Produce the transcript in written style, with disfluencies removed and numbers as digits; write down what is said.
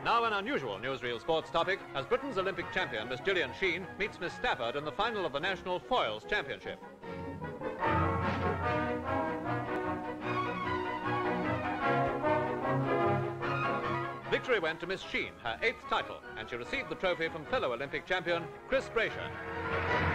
Now an unusual newsreel sports topic as Britain's Olympic champion, Miss Gillian Sheen, meets Miss Stafford in the final of the National Foils Championship. Victory went to Miss Sheen, her 8th title, and she received the trophy from fellow Olympic champion, Brasher.